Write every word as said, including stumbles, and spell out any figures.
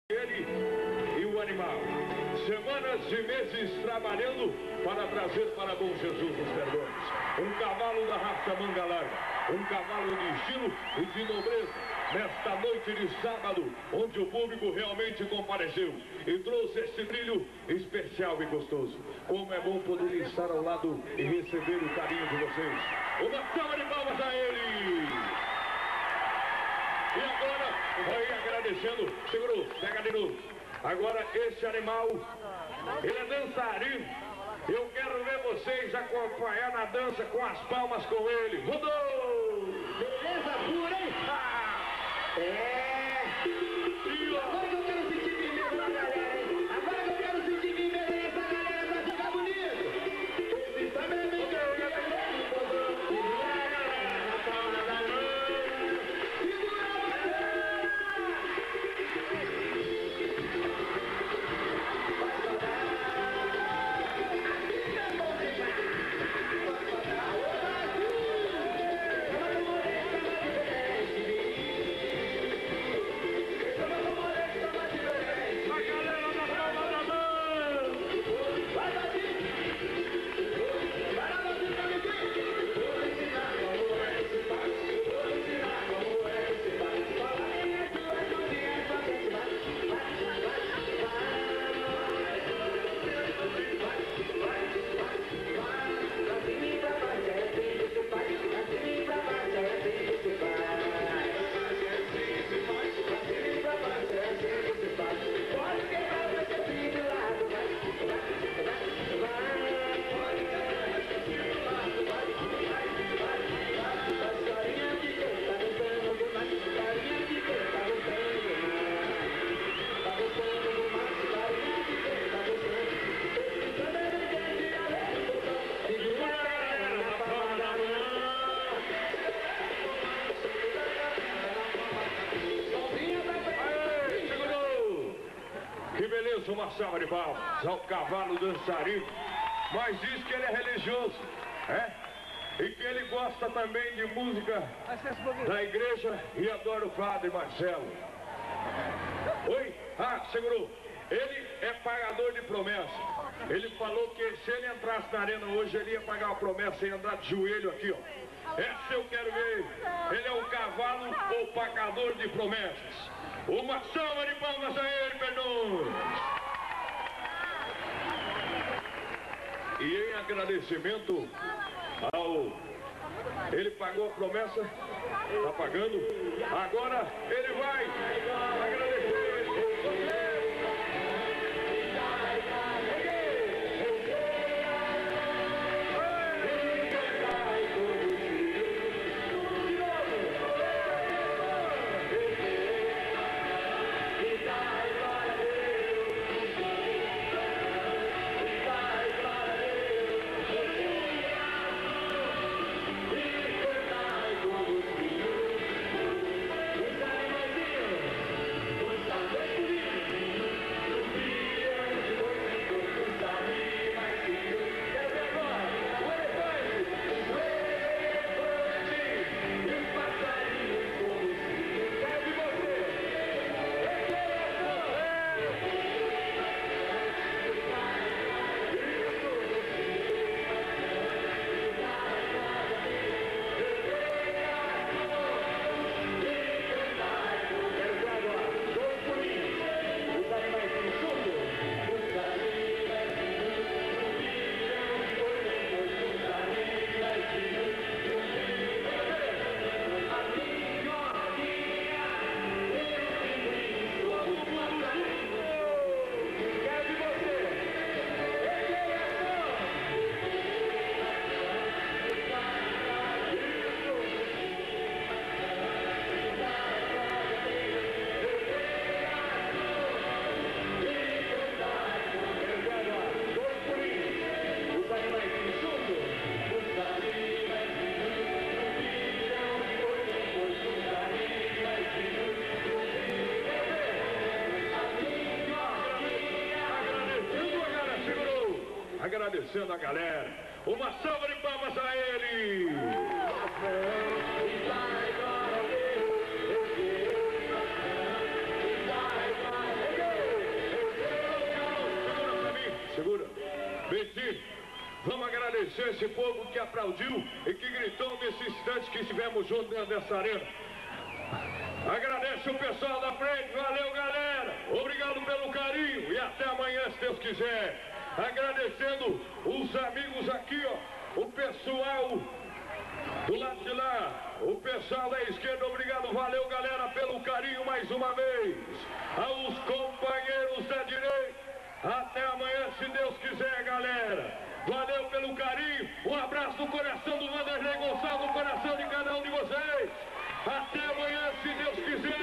Ele e o animal. Semanas e meses trabalhando para trazer para Bom Jesus dos Perdões um cavalo da raça manga larga, um cavalo de estilo e de nobreza, nesta noite de sábado, onde o público realmente compareceu e trouxe esse brilho especial e gostoso. Como é bom poder estar ao lado e receber o carinho de vocês. Uma salva de palmas a ele! E agora, vai agradecendo, segurou, pega de novo. Agora esse animal, ele é dançarino. Eu quero ver vocês acompanhar na dança com as palmas com ele. Mudou! Beleza pura, hein? Ah, é! E agora que eu quero sentir firmeza na galera, hein? Agora que eu quero sentir firmeza nessa galera pra ficar bonito. Esse também vem que eu quero ver. Uma salva de palmas ao cavalo dançarino, mas diz que ele é religioso, é? E que ele gosta também de música da igreja e adora o padre Marcelo. Oi? Ah, segurou. Ele é pagador de promessa. Ele falou que se ele entrasse na arena hoje, ele ia pagar uma promessa e andar de joelho aqui, ó. Essa eu quero ver. Ele é um cavalo ou pagador de promessas. Uma salva de palmas a ele, Perdões! E em agradecimento ao... Ele pagou a promessa, está pagando, agora ele vai agradecer. Agradecendo a galera. Uma salva de palmas a ele! Betinho, vamos agradecer esse povo que aplaudiu e que gritou nesse instante que estivemos juntos dentro dessa arena. Agradece o pessoal da frente, valeu galera, obrigado pelo carinho e até amanhã se Deus quiser. Agradecendo os amigos aqui, ó, o pessoal do lado de lá, o pessoal da esquerda, obrigado, valeu galera pelo carinho mais uma vez. Aos companheiros da direita, até amanhã se Deus quiser galera. Valeu pelo carinho, um abraço no coração do Vanderlei Gonçalves, no coração de cada um de vocês. Até amanhã, se Deus quiser.